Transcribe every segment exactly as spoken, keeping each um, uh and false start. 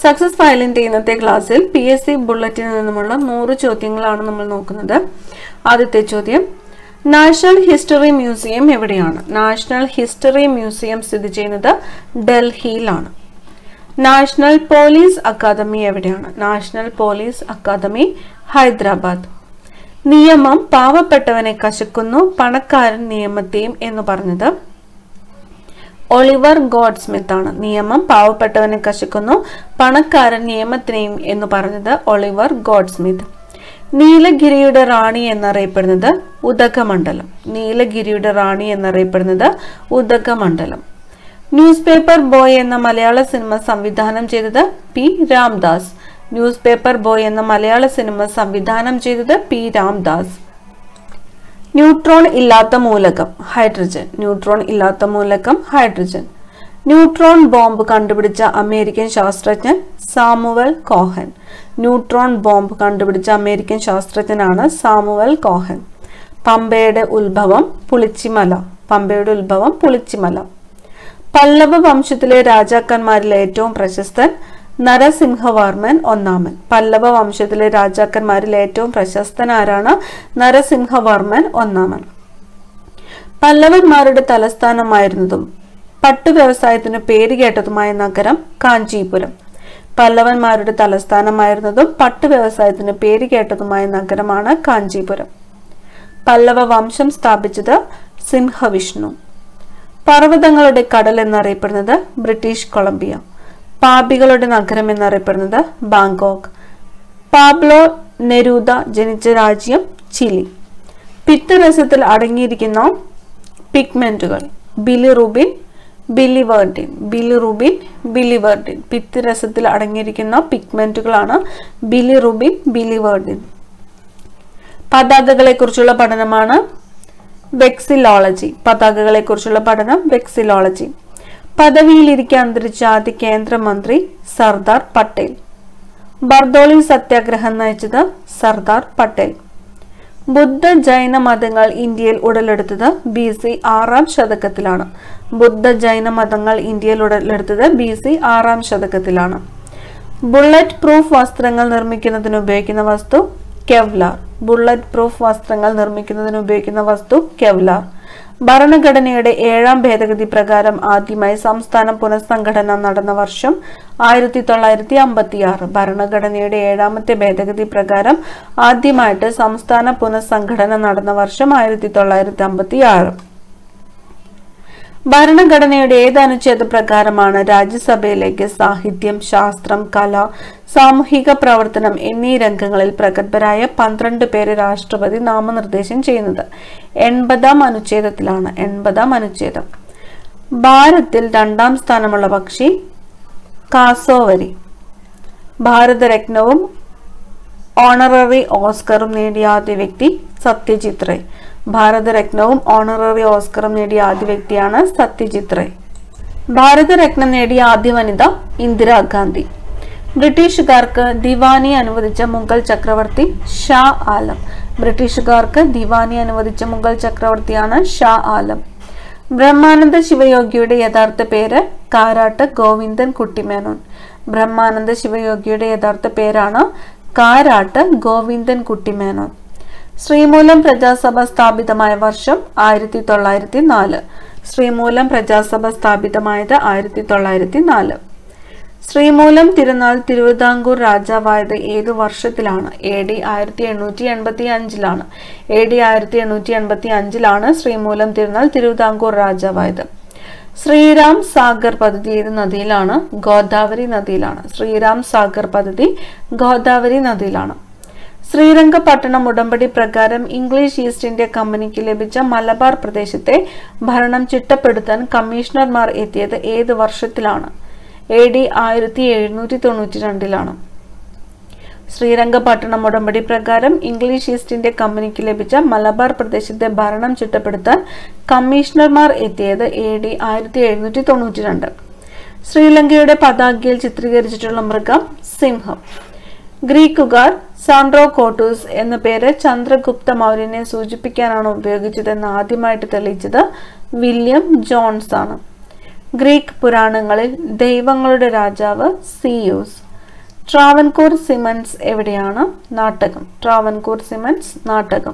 Success ഫയലിന്റെ ഇന്നത്തെ ക്ലാസ്സിൽ പി എസ് സി ബുള്ളറ്റിനിൽ നിന്നുമുള്ള നൂറ് ചോദ്യങ്ങളാണ് നമ്മൾ നോക്കുന്നത്. ആദ്യത്തെ ചോദ്യം, നാഷണൽ ഹിസ്റ്ററി മ്യൂസിയം എവിടെയാണ്? നാഷണൽ ഹിസ്റ്ററി മ്യൂസിയം സ്ഥിതി ചെയ്യുന്നത് ഡൽഹിയിലാണ്. നാഷണൽ പോലീസ് അക്കാദമി എവിടെയാണ്? National police academy Hyderabad. നിയമം പാവപ്പെട്ടവനെ കശക്കുന്നു, പണക്കാരൻ നിയമത്തെയും എന്ന് പറഞ്ഞത് ഒളിവർ ഗോഡ്സ്മിത്ത് ആണ്. നിയമം പാവപ്പെട്ടവനെ കശക്കുന്നു, പണക്കാരൻ നിയമത്തിനെയും എന്ന് പറഞ്ഞത് ഒളിവർ ഗോഡ്സ്മിത്ത്. നീലഗിരിയുടെ റാണി എന്നറിയപ്പെടുന്നത് ഉദകമണ്ഡലം. നീലഗിരിയുടെ റാണി എന്നറിയപ്പെടുന്നത് ഉദകമണ്ഡലം. ന്യൂസ് പേപ്പർ ബോയ് എന്ന മലയാള സിനിമ സംവിധാനം ചെയ്തത് P Ramdas. Newspaper boy എന്ന മലയാള സിനിമ സംവിധാനം ചെയ്തത് പി രാംദാസ്. ന്യൂട്രോൺ ഇല്ലാത്ത മൂലകം ഹൈഡ്രജൻ. ന്യൂട്രോൺ ഇല്ലാത്ത മൂലകം ഹൈഡ്രജൻ. ന്യൂട്രോൺ ബോംബ് കണ്ടുപിടിച്ച അമേരിക്കൻ ശാസ്ത്രജ്ഞൻ സാമുവൽ കോഹൻ. ന്യൂട്രോൺ ബോംബ് കണ്ടുപിടിച്ച അമേരിക്കൻ ശാസ്ത്രജ്ഞനാണ് സാമുവൽ കോഹൻ. പമ്പയുടെ ഉത്ഭവം പുളിച്ചിമല. പമ്പയുടെ ഉത്ഭവം പുളിച്ചിമല. പല്ലവ വംശത്തിലെ രാജാക്കന്മാരിൽ ഏറ്റവും പ്രശസ്തൻ നരസിംഹവർമ്മൻ ഒന്നാമൻ. പല്ലവ വംശത്തിലെ രാജാക്കന്മാരിൽ ഏറ്റവും പ്രശസ്തൻ ആരാണ്? നരസിംഹവർമ്മൻ ഒന്നാമൻ. പല്ലവന്മാരുടെ തലസ്ഥാനമായിരുന്നതും പട്ടു വ്യവസായത്തിന് പേരുകേട്ടതുമായ നഗരം കാഞ്ചീപുരം. പല്ലവന്മാരുടെ തലസ്ഥാനമായിരുന്നതും പട്ടു വ്യവസായത്തിന് പേരുകേട്ടതുമായ നഗരമാണ് കാഞ്ചീപുരം. പല്ലവ വംശം സ്ഥാപിച്ചത് സിംഹവിഷ്ണു. പർവ്വതങ്ങളുടെ കടൽ എന്നറിയപ്പെടുന്നത് ബ്രിട്ടീഷ് കൊളംബിയ. പാപികളുടെ നഗരം എന്നറിയപ്പെടുന്നത് ബാങ്കോക്ക്. പാബ്ലോ നെരൂദ ജനിച്ച രാജ്യം ചിലി. പിത്തരസത്തിൽ അടങ്ങിയിരിക്കുന്ന പിഗ്മെന്റുകൾ ബിലിറുബിൻ, ബിലിവേർഡിൻ. Bilirubin, biliverdin. പിത്തരസത്തിൽ അടങ്ങിയിരിക്കുന്ന പിഗ്മെന്റുകളാണ് ബിലിറുബിൻ, ബിലിവേർഡിൻ. പതാകകളെ കുറിച്ചുള്ള പഠനമാണ് വെക്സിലോളജി. പതാകകളെ കുറിച്ചുള്ള പഠനം വെക്സിലോളജി. പദവിയിലിരിക്കാൻ അന്തരിച്ച ആദ്യ കേന്ദ്രമന്ത്രി സർദാർ പട്ടേൽ. ബർദോളി സത്യാഗ്രഹം നയിച്ചത് സർദാർ പട്ടേൽ. ബുദ്ധ ജൈന മതങ്ങൾ ഇന്ത്യയിൽ ഉടലെടുത്തത് ബി സി ആറാം ശതകത്തിലാണ്. ബുദ്ധ ജൈന മതങ്ങൾ ഇന്ത്യയിൽ ഉടലെടുത്തത് ബി സി ആറാം ശതകത്തിലാണ്. ബുള്ളറ്റ് പ്രൂഫ് വസ്ത്രങ്ങൾ നിർമ്മിക്കുന്നതിന് ഉപയോഗിക്കുന്ന വസ്തു കെവ്ലാർ. ബുള്ളറ്റ് പ്രൂഫ് വസ്ത്രങ്ങൾ നിർമ്മിക്കുന്നതിന് ഉപയോഗിക്കുന്ന വസ്തു കെവ്ലാർ. ഭരണഘടനയുടെ ഏഴാം ഭേദഗതി പ്രകാരം ആദ്യമായി സംസ്ഥാന പുനഃസംഘടന നടന്ന വർഷം ആയിരത്തി തൊള്ളായിരത്തി അമ്പത്തി ആറ്. ഭരണഘടനയുടെ ഏഴാമത്തെ ഭേദഗതി പ്രകാരം ആദ്യമായിട്ട് സംസ്ഥാന പുനഃസംഘടന നടന്ന വർഷം ആയിരത്തി തൊള്ളായിരത്തി അമ്പത്തി ആറ്. ഭരണഘടനയുടെ ഏത് അനുച്ഛേദ പ്രകാരമാണ് രാജ്യസഭയിലേക്ക് സാഹിത്യം, ശാസ്ത്രം, കല, സാമൂഹിക പ്രവർത്തനം എന്നീ രംഗങ്ങളിൽ പ്രഗത്ഭരായ പന്ത്രണ്ട് പേരെ രാഷ്ട്രപതി നാമനിർദ്ദേശം ചെയ്യുന്നത്? എൺപതാം അനുച്ഛേദത്തിലാണ്. എൺപതാം അനുച്ഛേദം. ഭാരതത്തിൽ രണ്ടാം സ്ഥാനമുള്ള പക്ഷി കാസോവരി. ഭാരതരത്നവും ഓണററി ഓസ്കറും നേടിയ ആദ്യ വ്യക്തി സത്യജിത് റേ. ഭാരതരത്നവും ഓണററി ഓസ്കറും നേടിയ ആദ്യ വ്യക്തിയാണ് സത്യജിത് റേ. ഭാരതരത്നം നേടിയ ആദ്യ വനിത ഇന്ദിരാഗാന്ധി. ബ്രിട്ടീഷുകാർക്ക് ദിവാനി അനുവദിച്ച മുഗൾ ചക്രവർത്തി ഷാ ആലം. ബ്രിട്ടീഷുകാർക്ക് ദിവാനി അനുവദിച്ച മുഗൾ ചക്രവർത്തിയാണ് ഷാ ആലം. ബ്രഹ്മാനന്ദ ശിവയോഗിയുടെ യഥാർത്ഥ പേര് കാരാട്ട് ഗോവിന്ദൻ കുട്ടിമേനോൻ. ബ്രഹ്മാനന്ദ ശിവയോഗിയുടെ യഥാർത്ഥ പേരാണ് കാരാട്ട് ഗോവിന്ദൻ കുട്ടിമേനോൻ. ശ്രീമൂലം പ്രജാസഭ സ്ഥാപിതമായ വർഷം ആയിരത്തി തൊള്ളായിരത്തി നാല്. ശ്രീമൂലം പ്രജാസഭ സ്ഥാപിതമായത് ആയിരത്തി തൊള്ളായിരത്തി നാല്. ശ്രീമൂലം തിരുനാൾ തിരുവിതാംകൂർ രാജാവായത് ഏതു വർഷത്തിലാണ്? എ ഡി ആയിരത്തി എണ്ണൂറ്റി എൺപത്തി അഞ്ചിലാണ്. എ ഡി ആയിരത്തി എണ്ണൂറ്റി എൺപത്തി അഞ്ചിലാണ് ശ്രീമൂലം തിരുനാൾ തിരുവിതാംകൂർ രാജാവായത്. ശ്രീരാം സാഗർ പദ്ധതി ഏത് നദിയിലാണ്? ഗോദാവരി നദിയിലാണ്. ശ്രീരാം സാഗർ പദ്ധതി ഗോദാവരി നദിയിലാണ്. ശ്രീരംഗപട്ടണം ഉടമ്പടി പ്രകാരം ഇംഗ്ലീഷ് ഈസ്റ്റ് ഇന്ത്യ കമ്പനിക്ക് ലഭിച്ച മലബാർ പ്രദേശത്തെ ഭരണം ചിട്ടപ്പെടുത്താൻ കമ്മീഷണർമാർ എത്തിയത് ഏത് വർഷത്തിലാണ്? എ ഡി ആയിരത്തി എഴുന്നൂറ്റി തൊണ്ണൂറ്റി രണ്ടിലാണ്. ശ്രീരംഗപട്ടണം ഉടമ്പടി പ്രകാരം ഇംഗ്ലീഷ് ഈസ്റ്റ് ഇന്ത്യ കമ്പനിക്ക് ലഭിച്ച മലബാർ പ്രദേശത്തെ ഭരണം ചിട്ടപ്പെടുത്താൻ കമ്മീഷണർമാർ എത്തിയത് എ ഡി ആയിരത്തി എഴുന്നൂറ്റി തൊണ്ണൂറ്റി രണ്ട്. ശ്രീലങ്കയുടെ പതാകയിൽ ചിത്രീകരിച്ചിട്ടുള്ള മൃഗം സിംഹം. ഗ്രീക്കുകാർ സാൻഡ്രോകോട്ടൂസ് എന്ന പേര് ചന്ദ്രഗുപ്ത മൗര്യനെ സൂചിപ്പിക്കാനാണ് ഉപയോഗിച്ചതെന്ന് ആദ്യമായിട്ട് തെളിയിച്ചത് വില്യം ജോൺസ് ആണ്. ഗ്രീക്ക് പുരാണങ്ങളിൽ ദൈവങ്ങളുടെ രാജാവ് സിയൂസ്. ട്രാവൻകൂർ സിമന്റ്സ് എവിടെയാണ്? നാട്ടകം. ട്രാവൻകൂർ സിമന്റ്സ് നാട്ടകം.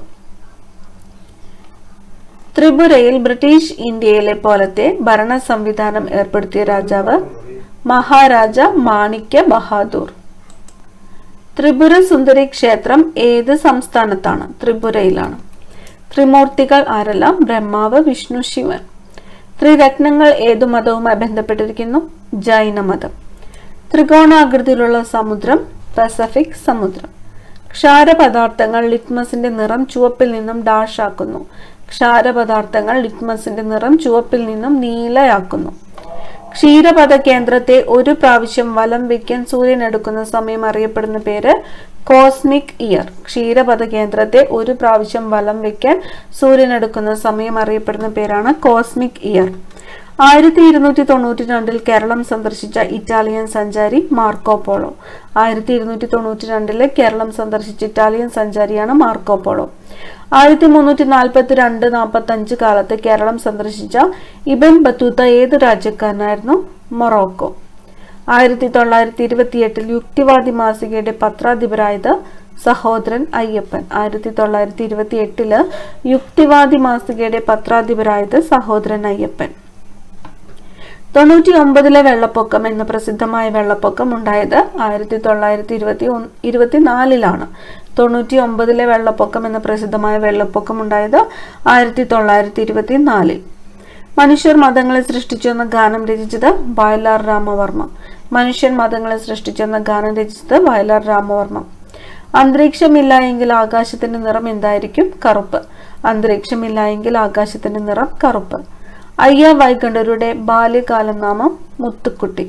ത്രിപുരയിൽ ബ്രിട്ടീഷ് ഇന്ത്യയിലെ പോലത്തെ ഭരണ സംവിധാനം ഏർപ്പെടുത്തിയ രാജാവ്? മഹാരാജ മാണിക്യ ബഹാദൂർ. ത്രിപുര സുന്ദരി ക്ഷേത്രം ഏത് സംസ്ഥാനത്താണ്? ത്രിപുരയിലാണ്. ത്രിമൂർത്തികൾ ആരെല്ലാം? ബ്രഹ്മാവ്, വിഷ്ണു, ശിവൻ. ത്രിരത്നങ്ങൾ ഏതു മതവുമായി ബന്ധപ്പെട്ടിരിക്കുന്നു? ജൈനമതം. ത്രികോണാകൃതിയിലുള്ള സമുദ്രം? പസഫിക് സമുദ്രം. ക്ഷാരപദാർത്ഥങ്ങൾ ലിറ്റ്മസിന്റെ നിറം ചുവപ്പിൽ നിന്നും ഡാഷ് ആക്കുന്നു. ക്ഷാരപദാർത്ഥങ്ങൾ ലിറ്റ്മസിന്റെ നിറം ചുവപ്പിൽ നിന്നും നീലയാക്കുന്നു. ക്ഷീരപഥ കേന്ദ്രത്തെ ഒരു പ്രാവശ്യം വലം വയ്ക്കാൻ സൂര്യൻ എടുക്കുന്ന സമയം അറിയപ്പെടുന്ന പേര്? Cosmic year. ക്ഷീരപഥ കേന്ദ്രത്തെ ഒരു പ്രാവശ്യം വലം വയ്ക്കാൻ സൂര്യൻ എടുക്കുന്ന സമയം അറിയപ്പെടുന്ന പേരാണ് കോസ്മിക് ഇയർ. ആയിരത്തി ഇരുന്നൂറ്റി തൊണ്ണൂറ്റി രണ്ടിൽ കേരളം സന്ദർശിച്ച ഇറ്റാലിയൻ സഞ്ചാരി? Marco Polo. ആയിരത്തി ഇരുന്നൂറ്റി തൊണ്ണൂറ്റി രണ്ടില് കേരളം സന്ദർശിച്ച ഇറ്റാലിയൻ സഞ്ചാരിയാണ് മാർക്കോ പോളോ. ആയിരത്തി മുന്നൂറ്റി നാൽപ്പത്തി രണ്ട് നാൽപ്പത്തി അഞ്ച് കാലത്ത് കേരളം സന്ദർശിച്ച ഇബൻ ബത്തൂത്ത ഏത് രാജ്യക്കാരനായിരുന്നു? മൊറോക്കോ. ആയിരത്തി തൊള്ളായിരത്തി ഇരുപത്തി എട്ടിൽ യുക്തിവാദി മാസികയുടെ പത്രാധിപരായത്? സഹോദരൻ അയ്യപ്പൻ. ആയിരത്തി തൊള്ളായിരത്തി ഇരുപത്തി എട്ടില് യുക്തിവാദി മാസികയുടെ പത്രാധിപരായത് സഹോദരൻ അയ്യപ്പൻ. തൊണ്ണൂറ്റി ഒമ്പതിലെ വെള്ളപ്പൊക്കം എന്ന പ്രസിദ്ധമായ വെള്ളപ്പൊക്കം ഉണ്ടായത് ആയിരത്തി തൊള്ളായിരത്തി ഇരുപത്തി ഒന്ന് ഇരുപത്തിനാലിലാണ്. തൊണ്ണൂറ്റി ഒമ്പതിലെ വെള്ളപ്പൊക്കം എന്ന പ്രസിദ്ധമായ വെള്ളപ്പൊക്കം ഉണ്ടായത് ആയിരത്തി തൊള്ളായിരത്തി ഇരുപത്തി നാലിൽ. മനുഷ്യർ മതങ്ങളെ സൃഷ്ടിച്ചു എന്ന ഗാനം രചിച്ചത്? വയലാർ രാമവർമ്മ. മനുഷ്യൻ മതങ്ങളെ സൃഷ്ടിച്ചു എന്ന ഗാനം രചിച്ചത് വയലാർ രാമവർമ്മ. അന്തരീക്ഷമില്ല എങ്കിൽ ആകാശത്തിന്റെ നിറം എന്തായിരിക്കും? കറുപ്പ്. അന്തരീക്ഷമില്ല എങ്കിൽ ആകാശത്തിന്റെ നിറം കറുപ്പ്. അയ്യ വൈകണ്ഠരുടെ ബാല്യകാല നാമം? മുത്തുക്കുട്ടി.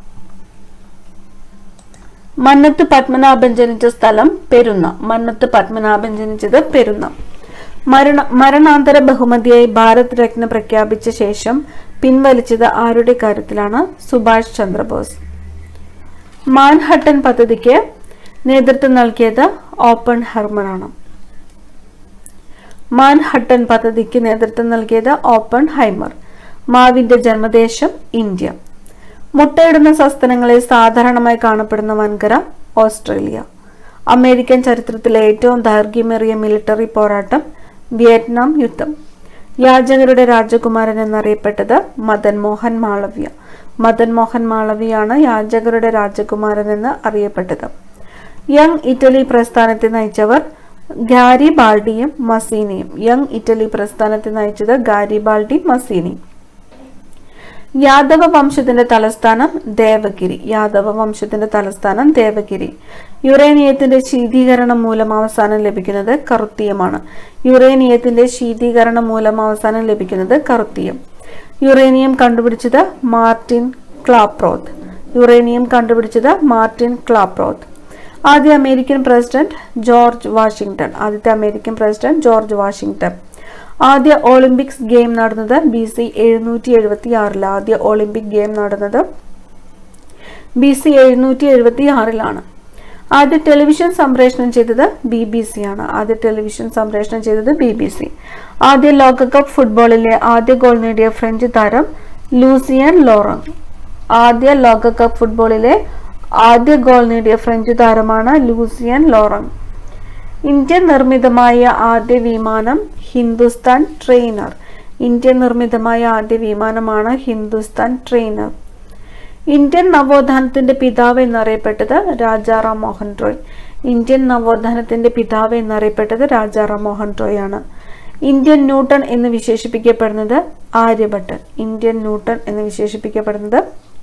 മന്നത്ത് പത്മനാഭൻ ജനിച്ച സ്ഥലം? പെരുന്ന. മന്നത്ത് പത്മനാഭൻ ജനിച്ചത് പെരുന്ന. മരണ മരണാന്തര ബഹുമതിയായി ഭാരത് രത്ന പ്രഖ്യാപിച്ച ശേഷം പിൻവലിച്ചത് ആരുടെ കാര്യത്തിലാണ്? സുഭാഷ് ചന്ദ്രബോസ്. മാൻഹട്ടൻ പദ്ധതിക്ക് നേതൃത്വം നൽകിയത് ഓപ്പൺ ഹെർമറാണ്. മാൻഹട്ടൻ പദ്ധതിക്ക് നേതൃത്വം നൽകിയത് ഓപ്പൺ ഹൈമർ. മാവിന്റെ ജന്മദേശം? ഇന്ത്യ. മുട്ടയിടുന്ന സസ്തനങ്ങളിൽ സാധാരണമായി കാണപ്പെടുന്ന വൻകര? ഓസ്ട്രേലിയ. അമേരിക്കൻ ചരിത്രത്തിലെ ഏറ്റവും ദൈർഘ്യമേറിയ മിലിറ്ററി പോരാട്ടം? വിയറ്റ്നാം യുദ്ധം. യാചകരുടെ രാജകുമാരൻ എന്നറിയപ്പെട്ടത്? മദൻ മോഹൻ മാളവ്യ. മദൻ മോഹൻ മാളവ്യയാണ് യാചകരുടെ രാജകുമാരൻ എന്ന് അറിയപ്പെട്ടത്. യങ് ഇറ്റലി പ്രസ്ഥാനത്തെ നയിച്ചവർ? ഗാരിബാൾഡിയും മസീനിയും. യങ് ഇറ്റലി പ്രസ്ഥാനത്തെ നയിച്ചത് ഗാരിബാൾഡി, മസീനി. യാദവ വംശത്തിന്റെ തലസ്ഥാനം? ദേവഗിരി. യാദവ വംശത്തിന്റെ തലസ്ഥാനം ദേവഗിരി. യുറേനിയത്തിന്റെ ശീതീകരണം മൂലം അവസാനം ലഭിക്കുന്നത് കറുത്തീയമാണ്. യുറേനിയത്തിന്റെ ശീതീകരണം മൂലം അവസാനം ലഭിക്കുന്നത് കറുത്തീയം. യുറേനിയം കണ്ടുപിടിച്ചത്? Martin Klaproth. യുറേനിയം കണ്ടുപിടിച്ചത് മാർട്ടിൻ ക്ലാപ്രോത്ത്. ആദ്യ അമേരിക്കൻ പ്രസിഡന്റ്? George Washington. ആദ്യത്തെ അമേരിക്കൻ പ്രസിഡന്റ് ജോർജ് വാഷിംഗ്ടൺ. ആദ്യ ഒളിമ്പിക്സ് ഗെയിം നടന്നത് ബി സി എഴുന്നൂറ്റി എഴുപത്തി ആറിൽ. ആദ്യ ഒളിമ്പിക് ഗെയിം നടന്നത് ബി സി എഴുന്നൂറ്റി എഴുപത്തി ആറിലാണ്. ആദ്യ ടെലിവിഷൻ സംപ്രേഷണം ചെയ്തത് ബി ബി സി ആണ്. ആദ്യ ടെലിവിഷൻ സംപ്രേഷണം ചെയ്തത് ബി ബി സി. ആദ്യ ലോകകപ്പ് ഫുട്ബോളിലെ ആദ്യ ഗോൾ നേടിയ ഫ്രഞ്ച് താരം? Lucien Laurent. ആദ്യ ലോകകപ്പ് ഫുട്ബോളിലെ ആദ്യ ഗോൾ നേടിയ ഫ്രഞ്ച് താരമാണ് ലൂസിയൻ ലോറങ്. ഇന്ത്യൻ നിർമ്മിതമായ ആദ്യ വിമാനം? ഹിന്ദുസ്ഥാൻ ട്രെയിനർ. ഇന്ത്യൻ നിർമ്മിതമായ ആദ്യ വിമാനമാണ് ഹിന്ദുസ്ഥാൻ ട്രെയിനർ. ഇന്ത്യൻ നവോത്ഥാനത്തിന്റെ പിതാവ് എന്നറിയപ്പെട്ടത്? രാജാറാം മോഹൻ റോയ്. ഇന്ത്യൻ നവോത്ഥാനത്തിന്റെ പിതാവ് എന്നറിയപ്പെട്ടത് രാജാറാം മോഹൻ റോയ് ആണ്. ഇന്ത്യൻ ന്യൂട്ടൺ എന്ന് വിശേഷിപ്പിക്കപ്പെടുന്നത്? ആര്യഭട്ടൻ. ഇന്ത്യൻ ന്യൂട്ടൺ എന്ന് വിശേഷിപ്പിക്കപ്പെടുന്നത്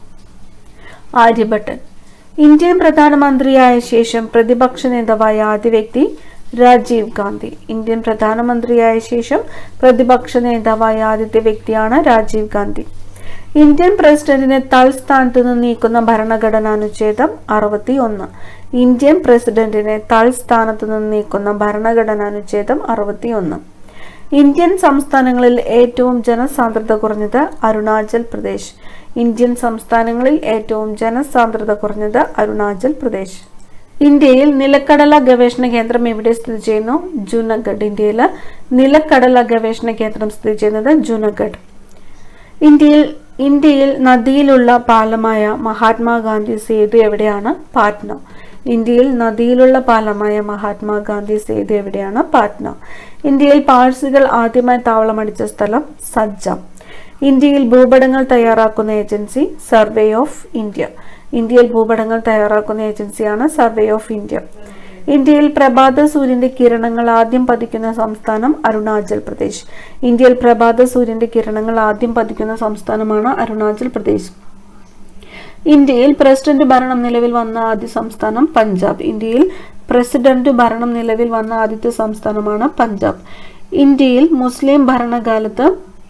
ആര്യഭട്ടൻ. ഇന്ത്യൻ പ്രധാനമന്ത്രിയായ ശേഷം പ്രതിപക്ഷ നേതാവായ ആദ്യ വ്യക്തി? രാജീവ് ഗാന്ധി. ഇന്ത്യൻ പ്രധാനമന്ത്രിയായ ശേഷം പ്രതിപക്ഷ നേതാവായ ആദ്യത്തെ വ്യക്തിയാണ് രാജീവ് ഗാന്ധി. ഇന്ത്യൻ പ്രസിഡന്റിനെ തൽസ്ഥാനത്ത് നിന്ന് നീക്കുന്ന ഭരണഘടനാനുച്ഛേദം അറുപത്തി ഒന്ന്. ഇന്ത്യൻ പ്രസിഡന്റിനെ തൽസ്ഥാനത്ത് നിന്ന് നീക്കുന്ന ഭരണഘടനാനുച്ഛേദം അറുപത്തി ഒന്ന്. ഇന്ത്യൻ സംസ്ഥാനങ്ങളിൽ ഏറ്റവും ജനസാന്ദ്രത കുറഞ്ഞത്? അരുണാചൽ പ്രദേശ്. ഇന്ത്യൻ സംസ്ഥാനങ്ങളിൽ ഏറ്റവും ജനസാന്ദ്രത കുറഞ്ഞത് അരുണാചൽ പ്രദേശ്. ഇന്ത്യയിൽ നിലക്കടല ഗവേഷണ കേന്ദ്രം എവിടെ സ്ഥിതി ചെയ്യുന്നു? ജുനഗഡ്. ഇന്ത്യയിൽ നിലക്കടല ഗവേഷണ കേന്ദ്രം സ്ഥിതി ചെയ്യുന്നത് ജുനഗഡ്. ഇന്ത്യയിൽ ഇന്ത്യയിൽ നദിയിലുള്ള പാലമായ മഹാത്മാഗാന്ധി സേതു എവിടെയാണ്? പാറ്റ്ന. ഇന്ത്യയിൽ നദിയിലുള്ള പാലമായ മഹാത്മാഗാന്ധി സേതു എവിടെയാണ്? പാറ്റ്ന. ഇന്ത്യയിൽ പാഴ്സികൾ ആദ്യമായി താവളമടിച്ച സ്ഥലം സജ്ജ. ഇന്ത്യയിൽ ഭൂപടങ്ങൾ തയ്യാറാക്കുന്ന ഏജൻസി സർവേ ഓഫ് ഇന്ത്യ. ഇന്ത്യയിൽ ഭൂപടങ്ങൾ തയ്യാറാക്കുന്ന ഏജൻസിയാണ് സർവേ ഓഫ് ഇന്ത്യ. ഇന്ത്യയിൽ പ്രഭാത സൂര്യന്റെ കിരണങ്ങൾ ആദ്യം പതിക്കുന്ന സംസ്ഥാനം അരുണാചൽ പ്രദേശ്. ഇന്ത്യയിൽ പ്രഭാത സൂര്യന്റെ കിരണങ്ങൾ ആദ്യം പതിക്കുന്ന സംസ്ഥാനമാണ് അരുണാചൽ പ്രദേശ്. ഇന്ത്യയിൽ പ്രസിഡന്റ് ഭരണം നിലവിൽ വന്ന ആദ്യ സംസ്ഥാനം പഞ്ചാബ്. ഇന്ത്യയിൽ പ്രസിഡന്റ് ഭരണം നിലവിൽ വന്ന ആദ്യത്തെ സംസ്ഥാനമാണ് പഞ്ചാബ്. ഇന്ത്യയിൽ മുസ്ലിം ഭരണകാലത്ത്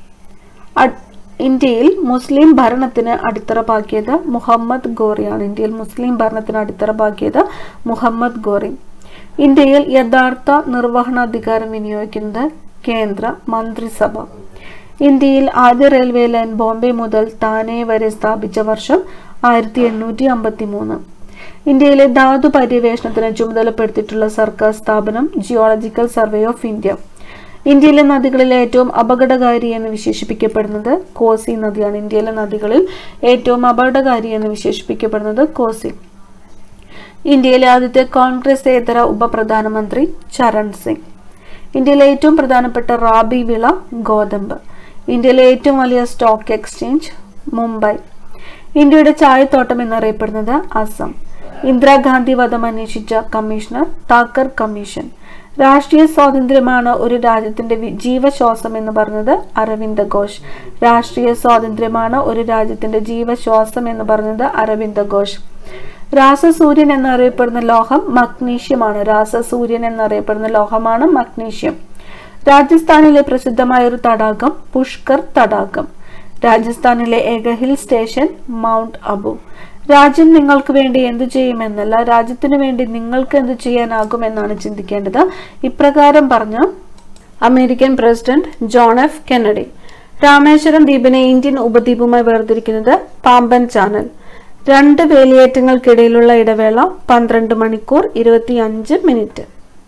ഇന്ത്യയിൽ മുസ്ലിം ഭരണത്തിന് അടിത്തറ പാകിയത് മുഹമ്മദ് ഗോറിയാണ്. ഇന്ത്യയിൽ മുസ്ലിം ഭരണത്തിന് അടിത്തറ പാകിയത് മുഹമ്മദ് ഗോറി. ഇന്ത്യയിൽ യഥാർത്ഥ നിർവഹണാധികാരം വിനിയോഗിക്കുന്നത് കേന്ദ്ര മന്ത്രിസഭ. ഇന്ത്യയിൽ ആദ്യ റെയിൽവേ ലൈൻ ബോംബെ മുതൽ താനെ വരെ സ്ഥാപിച്ച വർഷം ആയിരത്തി എണ്ണൂറ്റി അമ്പത്തി മൂന്ന്. ഇന്ത്യയിലെ ധാതു പര്യവേഷണത്തിന് ചുമതലപ്പെടുത്തിയിട്ടുള്ള സർക്കാർ സ്ഥാപനം ജിയോളജിക്കൽ സർവേ ഓഫ് ഇന്ത്യ. ഇന്ത്യയിലെ നദികളിൽ ഏറ്റവും അപകടകാരി എന്ന് വിശേഷിപ്പിക്കപ്പെടുന്നത് കോസി നദിയാണ്. ഇന്ത്യയിലെ നദികളിൽ ഏറ്റവും അപകടകാരി എന്ന് വിശേഷിപ്പിക്കപ്പെടുന്നത് കോസി. ഇന്ത്യയിലെ ആദ്യത്തെ കോൺഗ്രസേതര ഉപപ്രധാനമന്ത്രി ചരൺ സിംഗ്. ഇന്ത്യയിലെ ഏറ്റവും പ്രധാനപ്പെട്ട റാബി വിള ഗോതമ്പ്. ഇന്ത്യയിലെ ഏറ്റവും വലിയ സ്റ്റോക്ക് എക്സ്ചേഞ്ച് മുംബൈ. ഇന്ത്യയുടെ ചായത്തോട്ടം എന്നറിയപ്പെടുന്നത് അസം. ഇന്ദിരാഗാന്ധി വധം അന്വേഷിച്ച കമ്മീഷണർ താക്കർ കമ്മീഷൻ. രാഷ്ട്രീയ സ്വാതന്ത്ര്യമാണ് ഒരു രാജ്യത്തിന്റെ ജീവശ്വാസം എന്ന് പറഞ്ഞത് അരവിന്ദ ഘോഷ്. രാഷ്ട്രീയ സ്വാതന്ത്ര്യമാണ് ഒരു രാജ്യത്തിന്റെ ജീവശ്വാസം എന്ന് പറഞ്ഞത് അരവിന്ദ ഘോഷ്. രാസസൂര്യൻ എന്നറിയപ്പെടുന്ന ലോഹം മഗ്നീഷ്യമാണ്. രാസസൂര്യൻ എന്നറിയപ്പെടുന്ന ലോഹമാണ് മഗ്നീഷ്യം. രാജസ്ഥാനിലെ പ്രസിദ്ധമായ ഒരു തടാകം പുഷ്കർ തടാകം. രാജസ്ഥാനിലെ ഏക ഹിൽ സ്റ്റേഷൻ മൗണ്ട് അബു. രാജ്യം നിങ്ങൾക്ക് വേണ്ടി എന്തു ചെയ്യുമെന്നല്ല, രാജ്യത്തിനു വേണ്ടി നിങ്ങൾക്ക് എന്തു ചെയ്യാനാകുമെന്നാണ് ചിന്തിക്കേണ്ടത്. ഇപ്രകാരം പറഞ്ഞ American president John F Kennedy. Rameswaram ദ്വീപിനെ ഇന്ത്യൻ ഉപദ്വീപുമായി വേർതിരിക്കുന്നത് പാമ്പൻ ചാനൽ. രണ്ട് വേലിയേറ്റങ്ങൾക്കിടയിലുള്ള ഇടവേള പന്ത്രണ്ട് മണിക്കൂർ ഇരുപത്തി അഞ്ച് മിനിറ്റ്.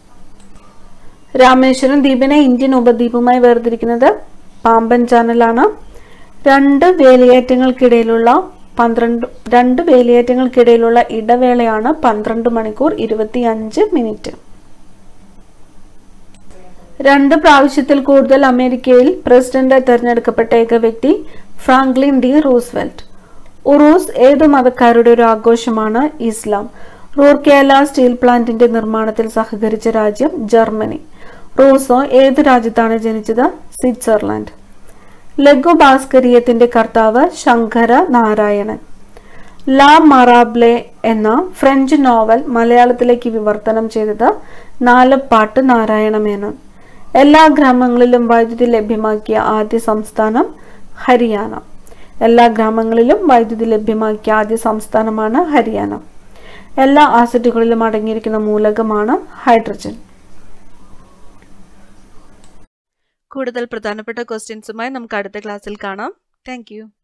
രാമേശ്വരം ദ്വീപിനെ ഇന്ത്യൻ ഉപദ്വീപുമായി വേർതിരിക്കുന്നത് പാമ്പൻ ചാനലാണ്. രണ്ട് വേലിയേറ്റങ്ങൾക്കിടയിലുള്ള പന്ത്രണ്ട് രണ്ട് വേലിയേറ്റങ്ങൾക്കിടയിലുള്ള ഇടവേളയാണ് പന്ത്രണ്ട് മണിക്കൂർ ഇരുപത്തി അഞ്ച് മിനിറ്റ്. രണ്ട് പ്രാവശ്യത്തിൽ കൂടുതൽ അമേരിക്കയിൽ പ്രസിഡന്റായി തെരഞ്ഞെടുക്കപ്പെട്ട ഏക വ്യക്തി ഫ്രാങ്ക്ലിൻ ഡി റൂസ്വെൽറ്റ്. ഉറൂസ് ഏതു മതക്കാരുടെ ഒരു ആഘോഷമാണ്? ഇസ്ലാം. റൂർക്കേല സ്റ്റീൽ പ്ലാന്റിന്റെ നിർമ്മാണത്തിൽ സഹകരിച്ച രാജ്യം ജർമ്മനി. റൂസോ ഏത് രാജ്യത്താണ് ജനിച്ചത്? സ്വിറ്റ്സർലാൻഡ്. ലഘു ഭാസ്കരീയത്തിന്റെ കർത്താവ് ശങ്കര നാരായണൻ. ലാ മറാബ്ലെ എന്ന ഫ്രഞ്ച് നോവൽ മലയാളത്തിലേക്ക് വിവർത്തനം ചെയ്തത് നാലപ്പാട്ട് നാരായണ മേനോൻ. എല്ലാ ഗ്രാമങ്ങളിലും വൈദ്യുതി ലഭ്യമാക്കിയ ആദ്യ സംസ്ഥാനം ഹരിയാന. എല്ലാ ഗ്രാമങ്ങളിലും വൈദ്യുതി ലഭ്യമാക്കിയ ആദ്യ സംസ്ഥാനമാണ് ഹരിയാന. എല്ലാ ആസിഡുകളിലും അടങ്ങിയിരിക്കുന്ന മൂലകമാണ് ഹൈഡ്രജൻ. കൂടുതൽ പ്രധാനപ്പെട്ട ക്വസ്റ്റ്യൻസുമായി നമുക്ക് അടുത്ത ക്ലാസ്സിൽ കാണാം. Thank U.